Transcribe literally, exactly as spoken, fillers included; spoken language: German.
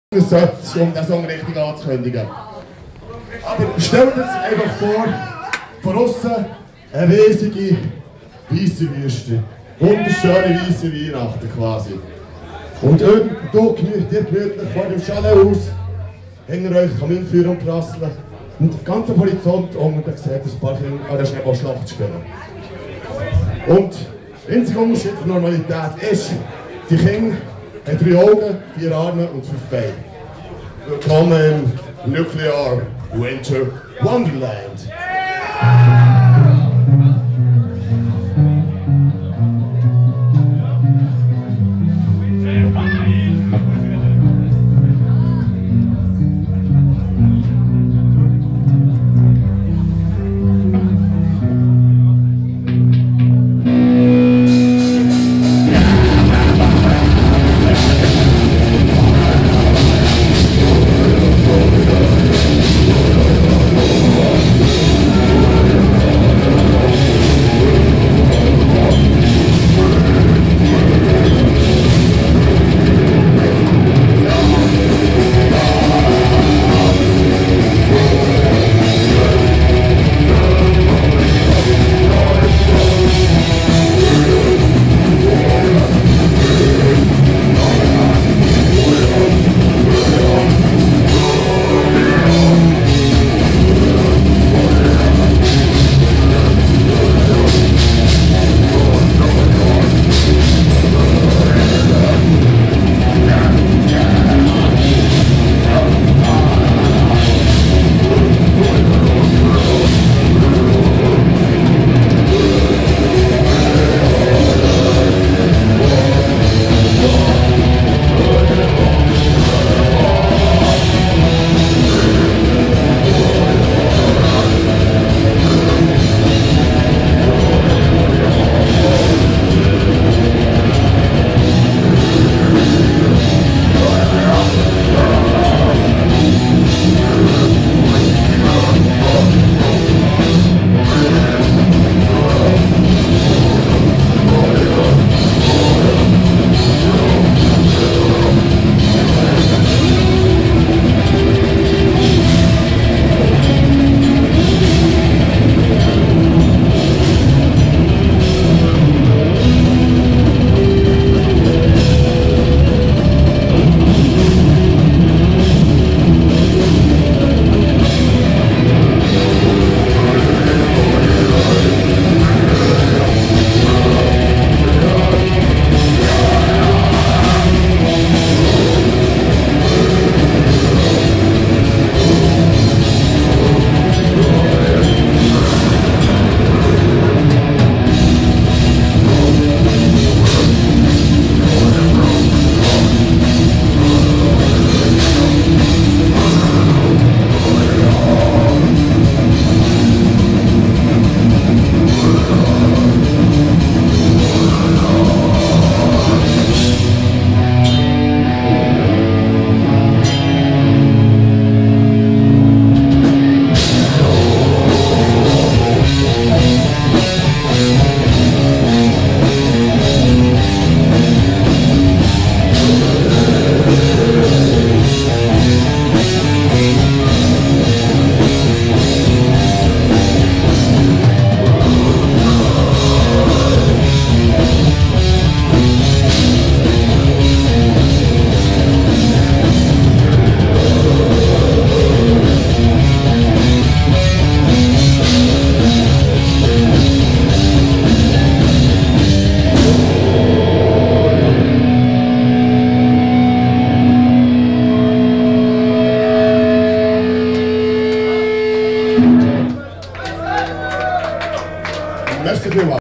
sollte, um den Song richtig anzukündigen. Aber stellt euch einfach vor, von außen eine riesige weisse Wüste. Wunderschöne weisse Weihnachten quasi. Und ihr, du ihr gemütlich vor dem Chalet aus, hinter euch Kaminfeuer und Prasseln. Und ganz am Horizont unten seht ihr ein paar Kinder an der Schneeballschlacht spielen. Und der einzige Unterschied zur Normalität ist, die Kinder haben drei Augen, vier Arme und fünf Beine. Willkommen im Nuclear Winter Wonderland. Merci vielmals.